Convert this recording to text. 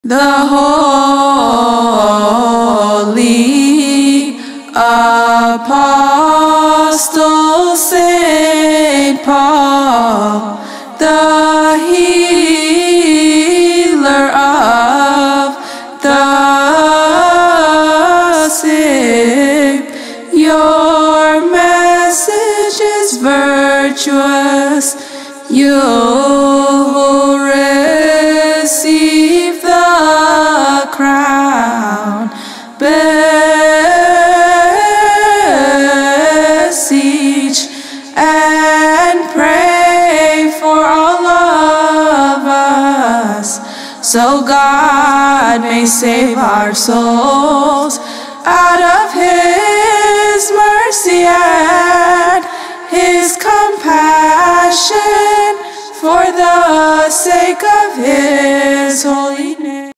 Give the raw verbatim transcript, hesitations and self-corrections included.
The holy apostle Saint Paul, the healer of the sick, your message is virtuous. You'll receive the crown. Beseech and pray for all of us, so God may save our souls out of His mercy and His compassion, for the sake of His holy name.